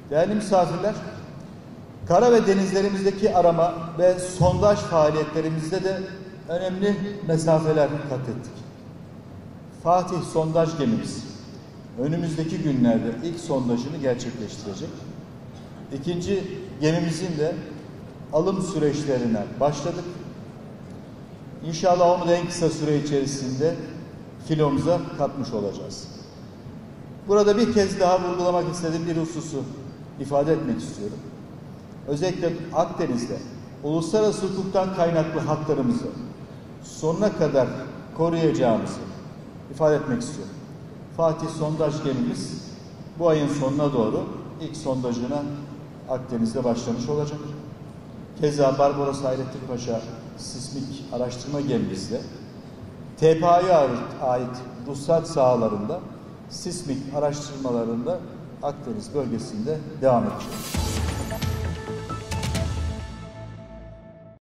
Değerli misafirler, kara ve denizlerimizdeki arama ve sondaj faaliyetlerimizde de önemli mesafeler kat ettik. Fatih sondaj gemimiz önümüzdeki günlerde ilk sondajını gerçekleştirecek. İkinci gemimizin de alım süreçlerine başladık. İnşallah onu da en kısa süre içerisinde filomuza katmış olacağız. Burada bir kez daha vurgulamak istediğim bir hususu ifade etmek istiyorum. Özellikle Akdeniz'de uluslararası hukuktan kaynaklı haklarımızı sonuna kadar koruyacağımızı ifade etmek istiyorum. Fatih sondaj gemimiz bu ayın sonuna doğru ilk sondajına Akdeniz'de başlamış olacak. Keza Barbaros Hayrettin Paşa sismik araştırma gemimizde TPA'ya ait ruhsat sahalarında sismik araştırmalarında Akdeniz bölgesinde devam edecek.